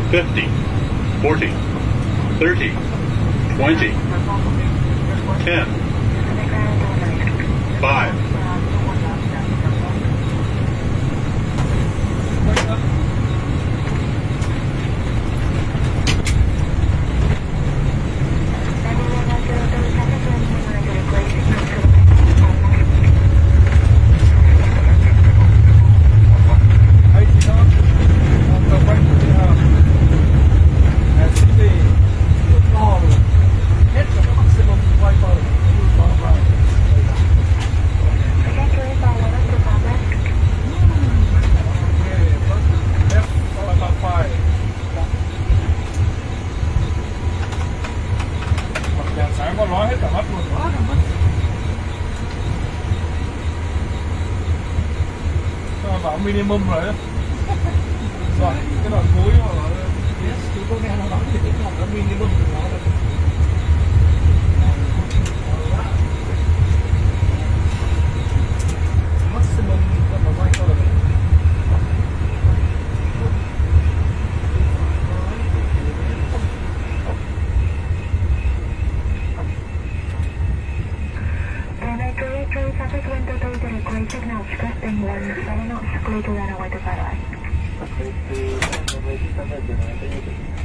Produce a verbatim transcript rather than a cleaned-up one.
fifty, forty, thirty, twenty, ten, five, minimum rồi đó. Rồi, cái đoạn cuối mà gọi là yes, chỉ có nghe nó nói thì cái đoạn đó minimum của nó là maximum là một vài câu là traffic window to the great signal expecting one seven knots clear to run away to Paradise.